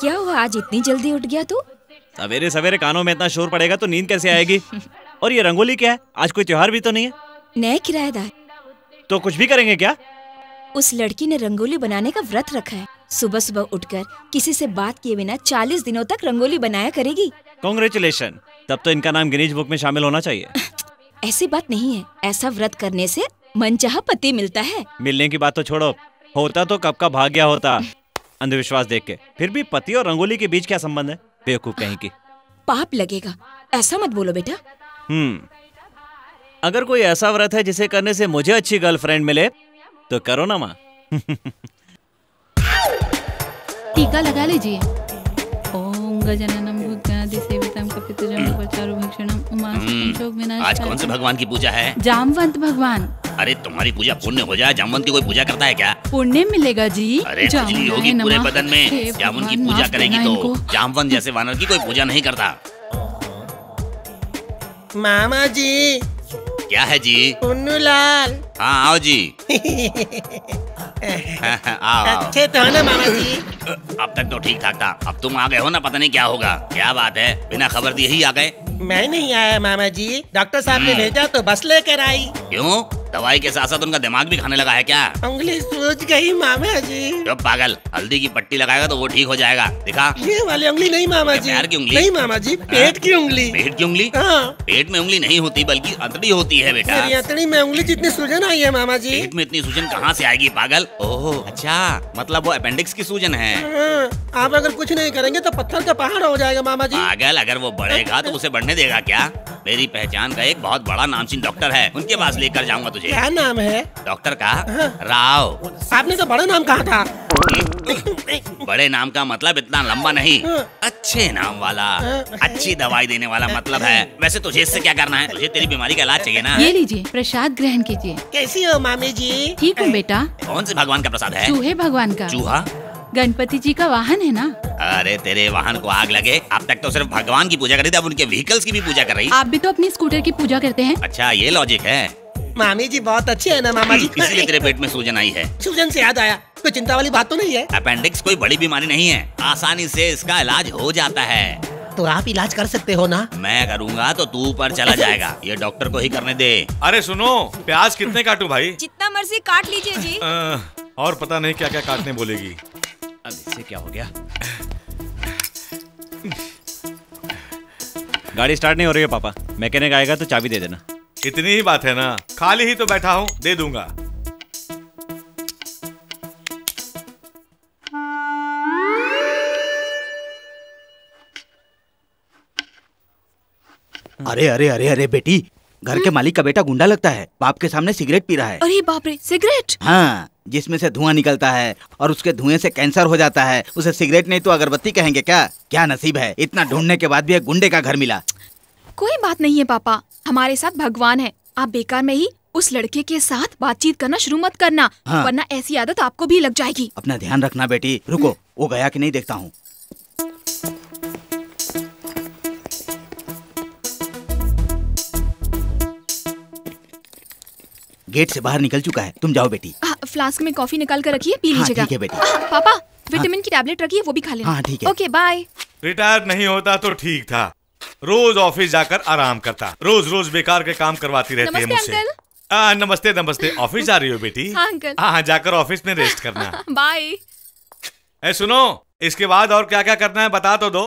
क्या हुआ, आज इतनी जल्दी उठ गया तू? सवेरे सवेरे कानों में इतना शोर पड़ेगा तो नींद कैसे आएगी? और ये रंगोली क्या है? आज कोई त्योहार भी तो नहीं है। नए किराएदार। तो कुछ भी करेंगे क्या? उस लड़की ने रंगोली बनाने का व्रत रखा है। सुबह सुबह उठकर किसी से बात किए बिना 40 दिनों तक रंगोली बनाया करेगी। कांग्रेचुलेशन। तब तो इनका नाम गिनीज बुक में शामिल होना चाहिए। ऐसी बात नहीं है, ऐसा व्रत करने से मनचाहा पति मिलता है। मिलने की बात तो छोड़ो, होता तो कब का भाग गया होता अंधविश्वास देख के। फिर भी पति और रंगोली के बीच क्या संबंध है? बेवकूफ कहीं की। पाप लगेगा, ऐसा मत बोलो बेटा। अगर कोई ऐसा व्रत है जिसे करने से मुझे अच्छी गर्लफ्रेंड मिले तो करो ना माँ। टीका लगा लीजिए। ओम गजाननम भूतगणाधि सेवितम कपितजम उपचारु भक्षणम उमासुतम शोक विनाश। आज कौन से भगवान की पूजा है? जामवंत भगवान। अरे तुम्हारी पूजा पुण्य हो जाए, जामवंत की कोई पूजा करता है क्या? पुण्य मिलेगा जी। अरे खुजली होगी पूरे बदन में, जामुन की पूजा करेगी तो। जामवंत जैसे वानर की कोई पूजा नहीं करता। मामा जी। क्या है जी? पुन्नू लाल। हाँ आओ जी। आओ। अच्छे तो हो ना मामा जी? अब तक तो ठीक ठाक था, अब तुम आ गए हो ना, पता नहीं क्या होगा। क्या बात है, बिना खबर दिए ही आ गए? मैं नहीं आया मामा जी, डॉक्टर साहब ने भेजा तो बस लेकर आई। क्यों? दवाई के साथ साथ उनका दिमाग भी खाने लगा है क्या? उंगली सूज गई मामा जी। जो पागल, हल्दी की पट्टी लगाएगा तो वो ठीक हो जाएगा। दिखा। ये वाली उंगली नहीं मामा जी। पैर की उंगली? नहीं मामा जी, पेट की उंगली। पेट की उंगली? हाँ। पेट में उंगली नहीं होती बल्कि अंतड़ी होती है बेटा। मेरी अंतड़ी में उंगली जितनी सूजन आई है मामा जी। पेट में इतनी सूजन कहाँ से आएगी पागल? ओह अच्छा, मतलब वो अपेंडिक्स की सूजन है। आप अगर कुछ नहीं करेंगे तो पत्थर का पहाड़ हो जाएगा मामा जी। पागल, अगर वो बढ़ेगा तो उसे बढ़ने देगा क्या? मेरी पहचान का एक बहुत बड़ा नामचीन डॉक्टर है, उनके पास लेकर जाऊंगा तुझे। क्या नाम है डॉक्टर का? राव। आपने तो बड़ा नाम कहा था। बड़े नाम का मतलब इतना लंबा नहीं, अच्छे नाम वाला, अच्छी दवाई देने वाला मतलब है। वैसे तुझे इससे क्या करना है? तुझे तेरी बीमारी का इलाज चाहिए ना? ये लीजिए, प्रसाद ग्रहण कीजिए। कैसी हो मामी जी? ठीक हूँ बेटा। कौन से भगवान का प्रसाद है? चूहे भगवान का। चूहा? गणपति जी का वाहन है ना। अरे तेरे वाहन को आग लगे, अब तक तो सिर्फ भगवान की पूजा कर रही थी, अब उनके व्हीकल्स की भी पूजा कर रही। आप भी तो अपनी स्कूटर की पूजा करते हैं। अच्छा ये लॉजिक है। मामी जी बहुत अच्छे है ना मामा जी। इसीलिए तेरे पेट में सूजन आई है। सूजन से याद आया, कोई चिंता वाली बात तो नहीं है? अपेंडिक्स कोई बड़ी बीमारी नहीं है, आसानी से इसका इलाज हो जाता है। तो आप इलाज कर सकते हो ना? मैं करूँगा तो तू ऊपर चला जाएगा, ये डॉक्टर को ही करने दे। अरे सुनो, प्याज कितने काटूं भाई? जितना मर्जी काट लीजिए जी। और पता नहीं क्या क्या काटने बोलेगी। अब इससे क्या हो गया? गाड़ी स्टार्ट नहीं हो रही है पापा, मैकेनिक आएगा तो चाबी दे देना। इतनी ही बात है ना, खाली ही तो बैठा हूँ, दे दूंगा। अरे अरे अरे अरे बेटी, घर के मालिक का बेटा गुंडा लगता है, बाप के सामने सिगरेट पी रहा है। अरे बाप रे, सिगरेट? हाँ, जिसमें से धुआं निकलता है और उसके धुएं से कैंसर हो जाता है। उसे सिगरेट नहीं तो अगरबत्ती कहेंगे क्या? क्या नसीब है, इतना ढूंढने के बाद भी एक गुंडे का घर मिला। कोई बात नहीं है पापा, हमारे साथ भगवान है। आप बेकार में ही उस लड़के के साथ बातचीत करना शुरू मत करना। हाँ। वरना ऐसी आदत आपको भी लग जाएगी। अपना ध्यान रखना बेटी। रुको, वो गया कि नहीं देखता हूँ। गेट से बाहर निकल चुका है, तुम जाओ बेटी। फ्लास्क में कॉफी निकाल कर रखिए, पी लीजिएगा। ठीक है बेटी। पापा, विटामिन की टैबलेट रखिए, वो भी खा लेना। हाँ ठीक है। Okay bye. रिटायर नहीं होता तो ठीक था, रोज ऑफिस जाकर आराम करता, रोज रोज बेकार के काम करवाती रहती है मुझसे। अंकल। नमस्ते नमस्ते, ऑफिस जा रही हो बेटी? हाँ अंकल। हाँ जाकर ऑफिस में रेस्ट करना। बाय। सुनो, इसके बाद और क्या क्या करना है बता तो दो।